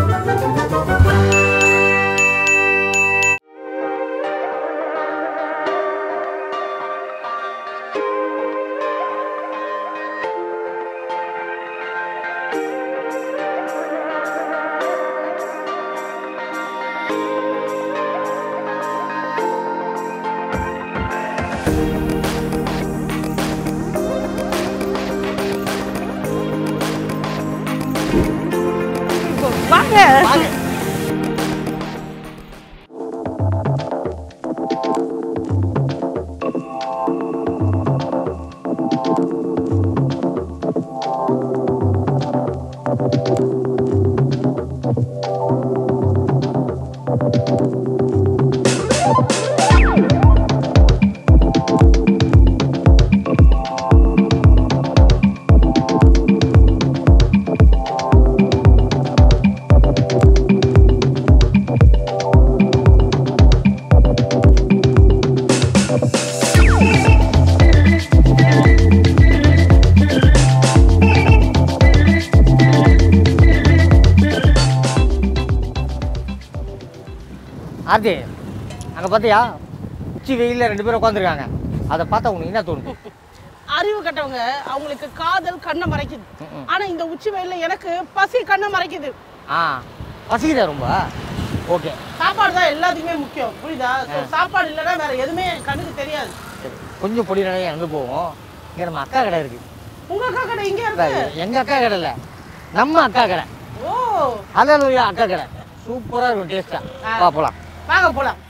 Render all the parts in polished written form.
ஆர்த்தி அங்கே பார்த்தியா உச்சி வெயிலில் 2 பேரும் உட்காந்துருக்காங்க. அதை பார்த்தா உங்களுக்கு என்ன தோணுது? அறிவு கட்டவங்க அவங்களுக்கு காதல் கண்ணை மறைக்குது. ஆனால் இந்த உச்சி வெயிலில் எனக்கு பசி கண்ணை மறைக்குது. பசிக்குதா ரொம்ப? ஓகே, சாப்பாடு தான் எல்லாத்துக்குமே முக்கியம், புரியுதா? சாப்பாடு இல்லைன்னா வேற எதுவுமே கண்ணுக்கு தெரியாது. கொஞ்சம் பொடி நிறைய எங்கே போவோம்? இங்கே நம்ம அக்கா கடை இருக்கு. உங்க அக்கா கடை இங்கே இருக்கு? எங்கள் அக்கா கடை இல்லை, நம்ம அக்கா கடை. ஓ, ஹல்லேலூயா அக்கா கடை சூப்பராக இருக்கும், டேஸ்ட்டாக. வா போகலாம். வாங்க போலாம்.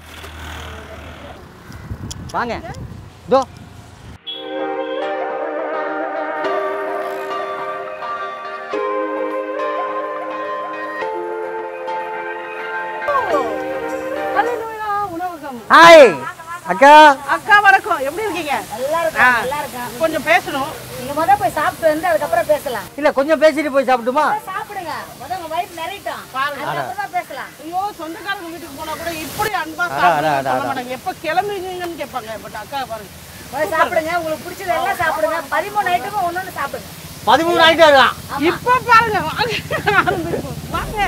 வாங்க. தோ ஹாய் அக்கா. அக்கா வணக்கம், எப்படி இருக்கீங்க? நல்லா இருக்கேன். கொஞ்சம் பேசணும். நீங்க முத போய் சாப்பிட்டு வந்து அதுக்கப்புறம் பேசலாம். இல்ல கொஞ்சம் பேசிட்டு போய் சாப்பிட்டுமா? சாப்பிடுங்க, முத உங்க வயிறு நிறையட்டும், அதுக்கப்புறம் பேசலாம். ஐயோ, சொந்தக்காரங்க வீட்டுக்கு போனா கூட இப்படி அன்பா சாப்பிட மாட்டாங்க. எப்ப கிளம்புவீங்கன்னு கேட்பாங்க. பட் அக்கா பாருங்க, போய் சாப்பிடுங்க, உங்களுக்கு பிடிச்சது எல்லாம் சாப்பிடுங்க. 13 ஐட்டமும் ஒன்னொன்னு சாப்பிடுங்க. 13 ஐட்டம் இருக்கான். இப்ப பாருங்க, வாங்க.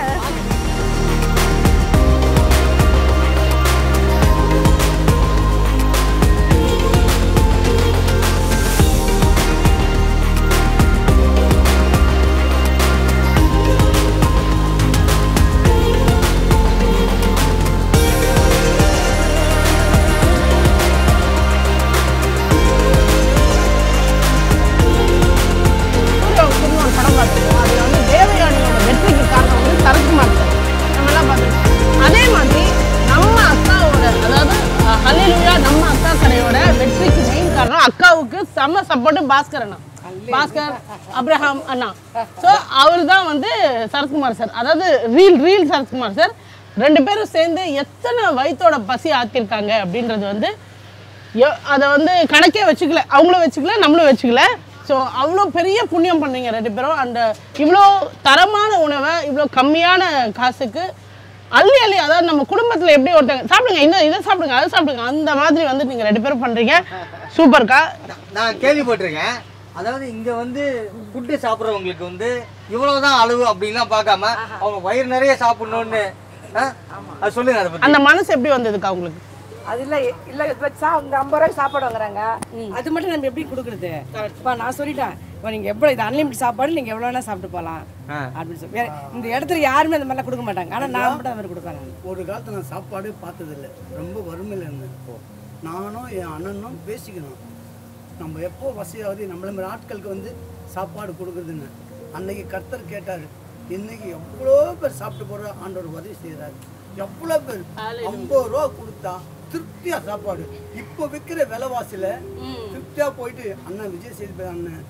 அதே மாதிரி நம்ம அக்காவோட, அதாவது ஹல்லேலூயா நம்ம அக்கா கடையோட வெற்றிக்கு மெயின் காரணம் அக்காவுக்கு செம்ம சப்போர்ட் பாஸ்கர் அண்ணா, பாஸ்கர் அப்ரஹாம் அண்ணா. ஸோ அவர் தான் வந்து சரத்குமார் சார், அதாவது ரீல் சரத்குமார் சார். 2 பேரும் சேர்ந்து எத்தனை வயிற்றோட பசி ஆக்கியிருக்காங்க அப்படின்றது வந்து அதை வந்து கணக்கே வச்சுக்கல, அவங்களும் வச்சுக்கல, நம்மளும் வச்சுக்கல. ஸோ அவ்வளோ பெரிய புண்ணியம் பண்ணீங்க 2 பேரும். அந்த இவ்வளோ தரமான உணவை இவ்வளோ கம்மியான காசுக்கு அள்ளி அதாவது நம்ம குடும்பத்தில் எப்படி ஒருத்தங்க சாப்பிடுங்க, இன்னும் இதை சாப்பிடுங்க, அதை சாப்பிடுங்க, அந்த மாதிரி வந்து நீங்கள் 2 பேரும் பண்ணுறீங்க. சூப்பர்க்கா. நான் கேள்விப்பட்டிருக்கேன், அதாவது இங்கே வந்து ஃபுட்டு சாப்பிட்றவங்களுக்கு வந்து இவ்வளோதான் அளவு அப்படின்லாம் பார்க்காம அவங்க வயிறு நிறைய சாப்பிடணும்னு அது சொல்லுங்க. அதை பற்றி அந்த மனசு எப்படி வந்ததுக்கா உங்களுக்கு? அது இல்லை இல்லை, இந்த 50 ரூபாய்க்கு சாப்பாடு வாங்குறாங்க, அது மட்டும் நம்ம எப்படி கொடுக்குறது? இப்போ நான் சொல்லிட்டேன், இப்போ நீங்கள் எவ்வளோ இது அன்லிமிட் சாப்பாடு நீங்கள் எவ்வளோ வேணால் சாப்பிட்டு போகலாம் அப்படின்னு சொல்லி. இந்த இடத்துல யாருமே அந்த மாதிரிலாம் கொடுக்க மாட்டாங்க, ஆனால் நான் மட்டும் அந்த மாதிரி கொடுப்பாங்க. ஒரு காலத்தில் நான் சாப்பாடு பார்த்ததில்லை, ரொம்ப வறுமையில் இருந்தேன். நானும் என் அண்ணனும் பேசிக்கணும், நம்ம எப்போ வசதியாவது நம்மள மாதிரி ஆட்களுக்கு வந்து சாப்பாடு கொடுக்குறதுன்னு. அன்னைக்கு கர்த்தர் கேட்டார், இன்னைக்கு எவ்வளோ பேர் சாப்பிட்டு போகிற ஆண்டவர் உதவி செய்கிறாரு. எவ்வளோ பேர் 50 ரூபா கொடுத்தா திருப்தியாக சாப்பாடு. இப்போ விற்கிற விலைவாசியில் திருப்தியாக போயிட்டு அண்ணன் விஜய் சேதுபதி அண்ணன்,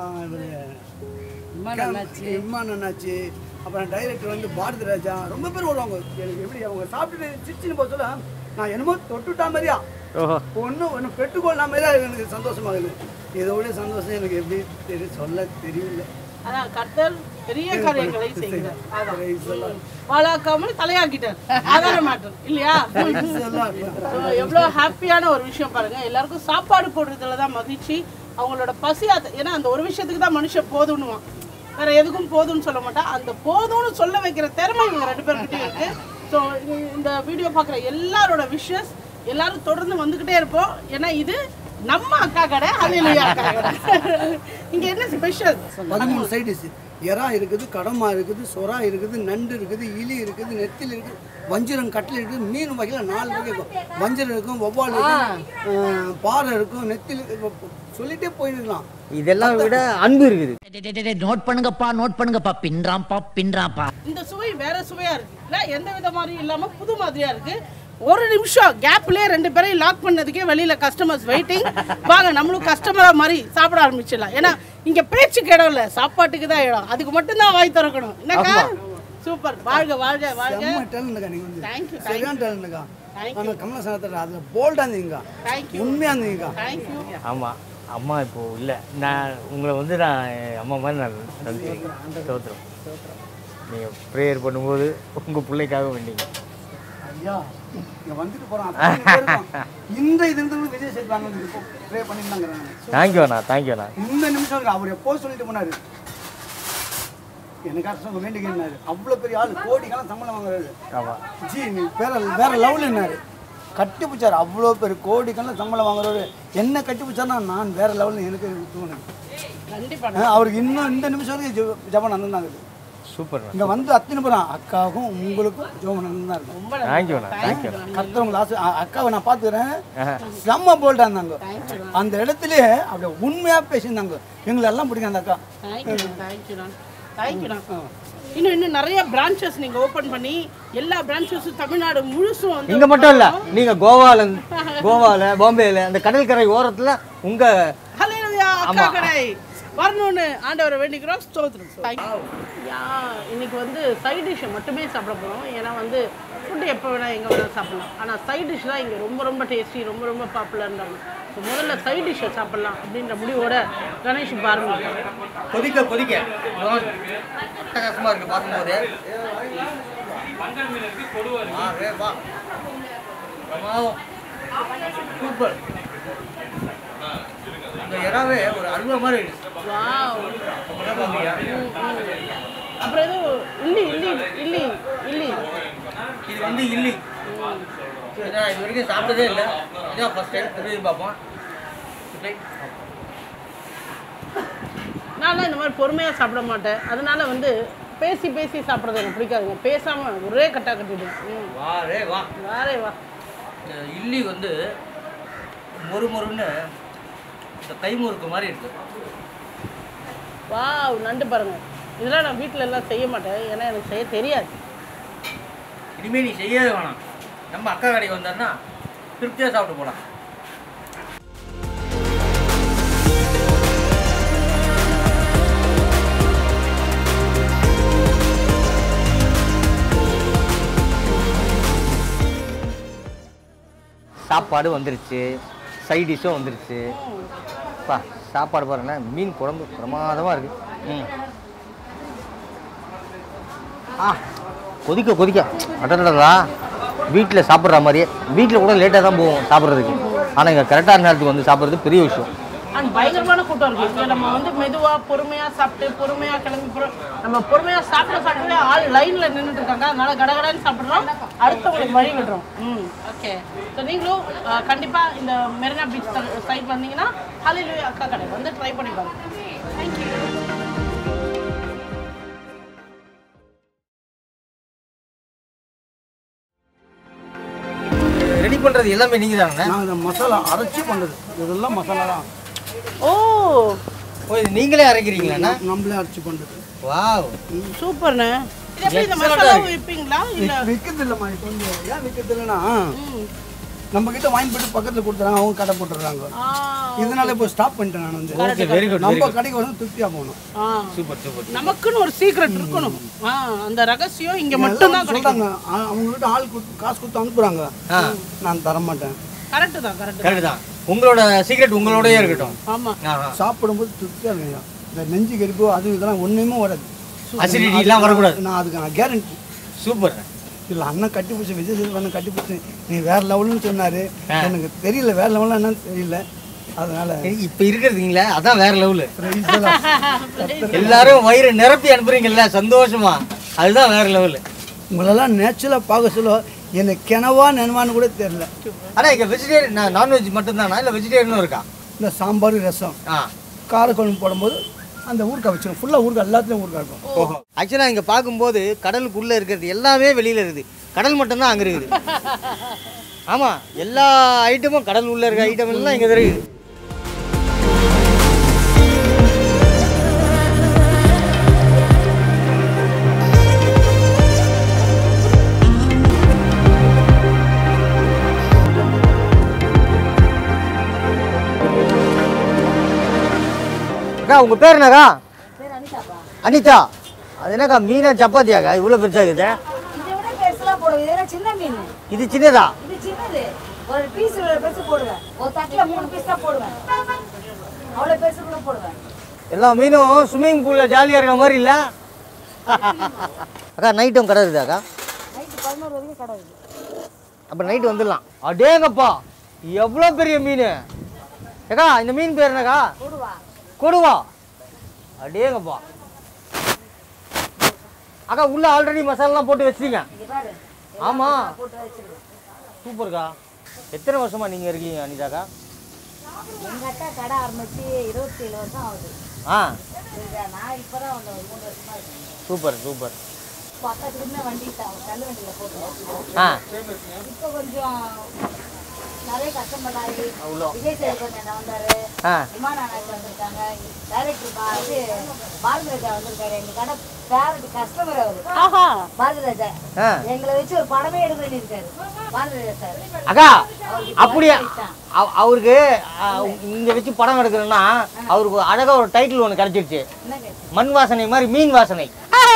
இம்மான் அண்ணாச்சி, அப்புறம் டைரக்டர் வந்து பாரதி ராஜா, ரொம்ப பேர் வருவாங்க. எனக்கு எப்படி அவங்க சாப்பிட்டுட்டு சிரிச்சுன்னு போக சொல்ல நான் என்னமோ தொட்டுட்டா மாதிரியா ஒன்று பெற்றுக்கொள்ளா மாதிரி தான் எனக்கு சந்தோஷமாகுது. இதோட சந்தோஷம் எனக்கு எப்படி சொல்ல தெரியல. அதான் கர்த்தர் பெரிய காரியங்களை செய்கிறார். வாழாக்காமல் தலையாக்கிட்டார், ஆதார மாட்டார் இல்லையா? எவ்வளோ ஹாப்பியான ஒரு விஷயம் பாருங்க. எல்லாருக்கும் சாப்பாடு போடுறதுல தான் மகிழ்ச்சி, அவங்களோட பசி. ஏன்னா அந்த ஒரு விஷயத்துக்கு தான் மனுஷன் போதுன்னுவான். வேற எதுக்கும் போதும்னு சொல்ல மாட்டா. அந்த போதும்னு சொல்ல வைக்கிற திறமை இவங்க 2 பேர்கிட்டயும் இருக்கு. ஸோ இந்த வீடியோ பார்க்குற எல்லாரோட விஷஸ் எல்லாரும் தொடர்ந்து வந்துக்கிட்டே இருப்போம். ஏன்னா இது நம்ம அக்கா கடை, ஹல்லேலூயா அக்கா கடை. இங்கே என்ன ஸ்பெஷல்? 13 side dish. எறா இருக்குது, கடமா இருக்குது, சொரா இருக்குது, நண்டு இருக்குது, இலி இருக்குது, நெத்தில் இருக்குது, வஞ்சிரம் கட்டில் இருக்குது, மீன் வகையில் 4 வகை இருக்கும். வஞ்சிரம் இருக்கும், வவ்வால் இருக்கும், பாறை இருக்கும், நெத்தில் சொல்லிட்டே போயிருக்கலாம். இதெல்லாம் விட அன்பு இருக்குது. நோட் பண்ணுங்கப்பா பின்றாம்பா. இந்த சுவை வேற சுவையா இருக்கு. இல்லை எந்த வித மாதிரியும் இல்லாம புது மாதிரியா இருக்கு. ஒரு நிமிஷம் கேப்லேயே 2 பேரையும் லாக் பண்ணதுக்கே வெளியில கஸ்டமர்ஸ் வெயிட்டிங். வாங்க நம்மளும் கஸ்டமரா மாதிரி சாப்பிட ஆரம்பிச்சிடலாம். ஏன்னா இங்க பேச்சுக்கு இடம் இல்லை, சாப்பாட்டுக்கு தான் இடம். அதுக்கு மட்டும்தான் வாய் திறக்கணும். என்னக்கா? சூப்பர். வாழ்க வாழ்க வாழ்க. டேலண்ட்க்கா நீங்க வந்து. தேங்க்யூ. சரியான டேலண்ட்க்கா. ஆனால் கமலசானத்தில் அதில் போல்டாக இருந்தீங்க, உண்மையாக இருந்தீங்க. தேங்க்யூ. ஆமாம், அம்மா இப்போ இல்லை. நான் உங்களை வந்து நான் அம்மா மாதிரி நான் நினைக்கிறேன். தோத்துறோம். நீங்கள் ப்ரேயர் பண்ணும்போது உங்கள் பிள்ளைக்காக வேண்டிங்க. ஐயா இங்கே வந்துட்டு போகிறான். இந்த இது விஜய் சேதுவாங்க ப்ரே பண்ணியிருந்தாங்கிறாங்க. தேங்க்யூண்ணா, தேங்க்யூண்ணா. இந்த நிமிஷம் அவர் எப்போ சொல்லிட்டு போனார், எனக்காக வேண்டிக்கிறாரு. அவ்வளோ பெரிய ஆள், கோடிக்கெல்லாம் சம்பளம் வாங்குறாரு. ஆமாம் ஜி நீ வேற லெவலில் என்னாரு கட்டி பிடிச்சார். அவ்வளோ பேர் கோடிக்கெல்லாம் சம்பளம் வாங்குறவர் என்ன கட்டி பிடிச்சாருன்னா நான் வேற லெவலில் எனக்கு தோணுது. கண்டிப்பா அவருக்கு இன்னும் இந்த நிமிஷம் வரைக்கும் ஜபம் நடந்தாங்க. சூப்பர். இங்கே வந்து அத்தனை பேரும் அக்காவுக்கும் உங்களுக்கும் ஜோபம் நடந்துதான் இருக்கும். தேங்க்யூண்ணா, தேங்க்யூ. கத்துறவங்க ஆசை அக்காவை நான் பார்த்துக்கிறேன். செம்ம போல்டாக இருந்தாங்க. அந்த இடத்துலயே அப்படியே உண்மையாக பேசியிருந்தாங்க. எங்களை எல்லாம் பிடிக்கும் அந்த அக்கா. தேங்க்யூண்ணா. இன்னும் நிறைய பிரான்ச்சஸ் நீங்க ஓபன் பண்ணி எல்லா பிரான்ச்சஸும் தமிழ்நாடு முழுசும் வந்து இங்க மட்டும் இல்ல, நீங்க கோவால பாம்பேல அந்த கடற்கரை ஓரத்துல உங்க ஹல்லேலூயா அக்கா கடை வரணும்னு ஆண்டவரை வேண்டிக்கிறோம். ஸ்தோத்திரம். இன்னைக்கு வந்து சைட் டிஷ்ஷை மட்டுமே சாப்பிட போகிறோம். ஏன்னா வந்து ஃபுட்டு எப்போ வேணால் எங்கே வேணால் சாப்பிட்லாம். ஆனால் சைட் டிஷ் தான் இங்கே ரொம்ப ரொம்ப டேஸ்டி, ரொம்ப ரொம்ப பாப்புலர்ன்றாங்க. ஸோ முதல்ல சைட் டிஷ்ஷை சாப்பிட்லாம் அப்படின்ற முடிவோட கணேஷ் ஆரம்பிக்கும். கொதிக்க கொதிக்க கஷ்டமா இருக்கு பார்க்கும்போது. சூப்பர். இந்த இறாவே ஒரு அருவா மாதிரி இருக்கு. வாவ். அப்புறம் ஏதோ இல்லி இல்லி இல்லி இல்லி இது வந்து இல்லி. இது வரைக்கும் சாப்பிட்டதே இல்லை. இதான் ஃபர்ஸ்ட் டைம் புரியுது பார்ப்போம். நான் இந்த மாதிரி பொறுமையாக சாப்பிட மாட்டேன். அதனால வந்து பேசி பேசி சாப்பிட்றது எனக்கு பிடிக்காதுங்க. பேசாமல் ஒரே கட்டா கட்டிடுவேன். வாரே வா வாரே வா. இந்த இல்லி வந்து மொறுமொறுன்னு இந்த கைமுறுக்கு மாதிரி இருக்கு. வாவ். நண்டு பாருங்க. இதெல்லாம் நான் வீட்டில் எல்லாம் செய்ய மாட்டேன். ஏன்னா எனக்கு செய்ய தெரியாது. இனிமேல் நீ செய்யவே வேணாம். நம்ம அக்கா கடைக்கு வந்தோன்னா திருப்தியாக சாப்பிட்டு போகலாம். சாப்பாடு வந்துருச்சு, சைட் டிஷ்ஷும் வந்துருச்சு. பா சாப்பாடு பாருங்களேன், மீன் குழம்பு பிரமாதமாக இருக்குது. கொதிக்க கொதிக்க அடடா. வீட்டில் சாப்பிட்ற மாதிரியே, வீட்டில் கூட லேட்டாக தான் போவோம் சாப்பிட்றதுக்கு. ஆனால் இங்கே கரெக்டான நேரத்துக்கு வந்து சாப்பிட்றது பெரிய விஷயம். அண்ட் பயங்கரமான கூட்டம் இருக்குது. இங்கே நம்ம வந்து மெதுவாக பொறுமையாக சாப்பிட்டு பொறுமையாக கிளம்பி போகிறோம். நம்ம பொறுமையாக சாப்பிட்டு ஆள் லைனில் நின்றுட்டு இருக்காங்க. அதனால கடகடான்னு சாப்பிட்றோம், அடுத்தவங்களுக்கு வழி விடுறோம். ஓகே. ஸோ நீங்களும் கண்டிப்பாக இந்த மெரினா பீச் சைட் வந்தீங்கன்னா ஹல்லேலூயா அக்கா கடை வந்து ட்ரை பண்ணி பாருங்க. தேங்க்யூ. ரெடி பண்ணுறது எல்லாமே நீங்கள் தானே? நாங்கள் இந்த மசாலா அரைச்சி பண்ணுறது இதெல்லாம் மசாலா தான். ஓ இது நீங்களே அரைக்கிறீங்களா? நம்மளே அரைச்சி பண்ணுறது. வாவ் சூப்பர்ண்ணே. இது எப்படி இந்த மசாலா விற்பீங்களா? இல்லை விற்கிறது இல்லைம்மா. இப்போ வந்து ஏன் விற்கிறது இல்லைன்னா நம்ம கிட்ட வாங்கி போட்டு பக்கத்தில் கொடுத்துறாங்க, அவங்க கடை போட்டுடுறாங்க. இதனால இப்போ ஸ்டாப் பண்ணிட்டேன் நான் வந்து. Okay, very good. நம்ம கடைக்கு வந்து திருப்தியாக போகணும். Super super. நமக்குன்னு ஒரு சீக்ரெட் இருக்கணும். அந்த ரகசியம் இங்க மட்டும் தான் சொல்றாங்க. அவங்க கிட்ட ஆள் காசு கொடுத்து அனுப்புறாங்க, நான் தர மாட்டேன். கரெக்ட் தான், கரெக்ட் கரெக்ட் தான். உங்களோட சீக்ரெட் உங்களோடயே இருக்கட்டும். ஆமா. சாப்பிடும்போது திருப்தியாக இருக்குங்க. இந்த நெஞ்சு கரிப்பு அது இதெல்லாம் ஒன்றுமே வராது. அசிடிட்டி எல்லாம் வரக்கூடாது. நான் அதுக்கு நான் கேரண்டி. சூப்பர். இல்லை அண்ணன் கட்டி பிடிச்சி விஜய் சேதுபதி கட்டி பிடிச்சி நீ வேற லெவலுன்னு சொன்னார். எனக்கு தெரியல வேற லெவலில் என்னன்னு தெரியல. அதனால இப்ப இருக்கிறதுங்களா அதான் வேற லெவலு. எல்லாரும் வயிறு நிரப்பி அனுப்புறீங்கல்ல சந்தோஷமா, அதுதான் வேற லெவலு. உங்களெல்லாம் நேச்சுரலாக பார்க்க சொல்ல எனக்கு கிணவா நினைவான்னு கூட தெரியல. ஆனால் இங்கே வெஜிடேரியன் நான்வெஜ் மட்டும்தானா இல்லை வெஜிடேரியனும் இருக்கா? இந்த சாம்பார் ரசம் காரக்குழம்பு போடும்போது அந்த ஊறுகாய் வச்சிடும். ஃபுல்லாக ஊறுகாய் எல்லாத்துலேயும் ஊறுகாய் இருக்கும். ஓஹோ. ஆக்சுவலாக இங்கே பார்க்கும்போது கடலுக்குள்ளே இருக்கிறது எல்லாமே வெளியில் இருக்குது, கடல் மட்டும்தான் அங்கே இருக்குது. ஆமாம், எல்லா ஐட்டமும் கடல் உள்ளே இருக்க ஐட்டம் எல்லாம் இங்கே இருக்குது. அக்கா உங்கள் பேர் என்னக்கா? அனிதா. அது என்னக்கா மீனா சப்பாத்தியாக்கா இவ்வளோ பெருசாக இருக்குது? இதை விட பெருசுலாம் போடுவேன். இதெல்லாம் சின்ன மீன். இது சின்னதா? இது சின்னது. ஒரு பீஸ் பெருசு போடுவேன். ஒரு தட்டில் 3 பீஸ் தான் போடுவேன். அவ்வளோ பெருசு கூட போடுவேன். எல்லா மீனும் ஸ்விம்மிங் பூலில் ஜாலியாக இருக்கிற மாதிரி இல்லை? அக்கா நைட்டும் கடை இருக்குதாக்கா? நைட்டு 11 வரைக்கும் கடை இருக்குது. அப்போ நைட்டு வந்துடலாம். அடேங்கப்பா எவ்வளோ பெரிய மீன்! ஏக்கா இந்த மீன் பேர் என்னக்கா? போடுவா. கொடுவா. அடேங்கப்பா. அக்கா உள்ள ஆல்ரெடி மசாலாலாம் போட்டு வச்சிருங்க. இங்கே பாரு. ஆமாம், போட்டு வச்சிருக்கேன். சூப்பர்க்கா. எத்தனை வருஷமா நீங்கள் இருக்கீங்க அனிதாக்கா? எங்கள் அக்கா கடை ஆரம்பிச்சு 27 வருஷம் ஆகுது. ஆ நான் இப்போ தான் 3 வருஷமா இருக்கேன். Super super. பக்கத்துலேருந்து வண்டி தள்ளு வண்டியில் போட்டோம். ஆ இப்போ கொஞ்சம் நிறைய கஸ்டமர் ஆகி விஜய் சேதுபதி அண்ணா வந்தாரு, ஆ விமான அண்ணாச்சி வந்திருக்காங்க, டைரக்டர் பாரதி ராஜா வந்திருக்காரு. எங்க கடை ஃபேவரட் கஸ்டமர் அவரு பாரதி ராஜா. ஆ எங்களை வச்சு ஒரு படமே எடுக்க வேண்டியிருக்காரு பாரதி ராஜா சார். அக்கா அப்படியா அவருக்கு இங்கே வச்சு படம் எடுக்கணும்னா அவருக்கு அழகாக ஒரு டைட்டில் ஒன்று கிடச்சிருச்சு, மண் வாசனை மாதிரி மீன் வாசனை.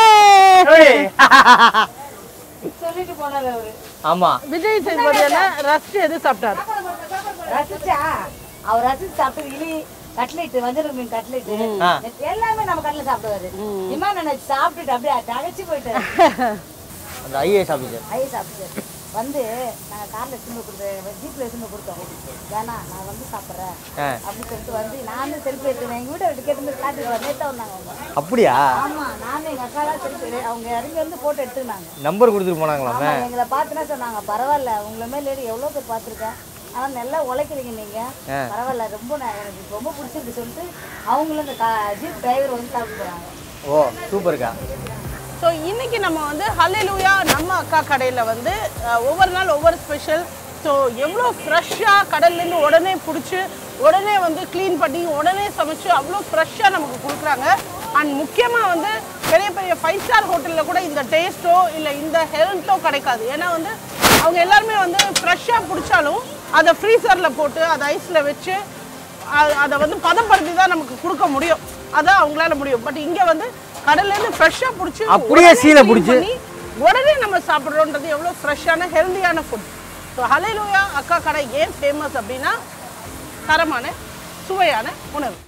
சொல்லிட்டு போனாரு அவரு. ஆமா, விஜய் சேதுபதி ரசிச்சு எது சாப்பிட்டாரு? ரசிச்சா அவர் ரசிச்சு சாப்பிட்டு இலி கட்லெட், வஞ்சர மீன் கட்லெட் எல்லாமே நம்ம கடையில் சாப்பிடுவாரு. விமான அண்ணாச்சி சாப்பிட்டுட்டு அப்படியே தகச்சு போயிட்டாரு. அந்த ஐஏஎஸ் ஆஃபீஸர் ஐஎஸ் ஆஃபீஸர் வந்து நாங்கள் காரில் எடுத்துன்னு கொடுத்தோம், ஜீப்பில் எடுத்துன்னு கொடுத்தோம். வேணா நான் வந்து சாப்பிட்றேன் அப்படின்னு சொல்லிட்டு வந்து நான் செல்ஃபி எடுத்துனேன். எங்கள் வீட்டை கேட்டு காட்டுக்கு நேற்று வந்தாங்க அவங்க. அப்படியா? ஆமாம், நானும் எங்கள் அக்காலாம் செல்ஃபி அவங்க இறங்கி வந்து ஃபோட்டோ எடுத்துக்கினாங்க. நம்பர் கொடுத்துட்டு போனாங்களாமே. எங்களை பார்த்துனா சொன்னாங்க, பரவாயில்ல உங்களை மேலே எவ்வளோ பேர் பார்த்துருக்கேன், ஆனால் நல்லா உழைக்கிறீங்க நீங்கள், பரவாயில்ல ரொம்ப எனக்கு ரொம்ப பிடிச்சிருக்கு சொல்லிட்டு அவங்களும் இந்த ஜீப் டிரைவர் வந்து சாப்பிட்டு போகிறாங்க. ஓ சூப்பர்க்கா. ஸோ இன்றைக்கி நம்ம வந்து ஹல்லேலூயா நம்ம அக்கா கடையில் வந்து ஒவ்வொரு நாள் ஒவ்வொரு ஸ்பெஷல். ஸோ எவ்வளோ ஃப்ரெஷ்ஷாக கடல்லேருந்து உடனே பிடிச்சி உடனே வந்து க்ளீன் பண்ணி உடனே சமைச்சு அவ்வளோ ஃப்ரெஷ்ஷாக நமக்கு கொடுக்குறாங்க. அண்ட் முக்கியமாக வந்து பெரிய பெரிய 5 ஸ்டார் ஹோட்டலில் கூட இந்த டேஸ்ட்டோ இல்லை இந்த ஹெல்த்தோ கிடைக்காது. ஏன்னா வந்து அவங்க எல்லாருமே வந்து ஃப்ரெஷ்ஷாக பிடிச்சாலும் அதை ஃப்ரீசரில் போட்டு அதை ஐஸில் வச்சு அதை வந்து பதப்படுத்தி தான் நமக்கு கொடுக்க முடியும். அதான் அவங்களால முடியும். பட் இங்கே வந்து கடல்லேருந்து ஃப்ரெஷ்ஷாக பிடிச்சி அப்படியே சீலை பிடிச்சி உடனே நம்ம சாப்பிட்றோன்றது எவ்வளோ ஃப்ரெஷ்ஷான ஹெல்தியான ஃபுட். ஸோ ஹல்லேலூயா அக்கா கடை ஏன் ஃபேமஸ் அப்படின்னா தரமான சுவையான உணவு.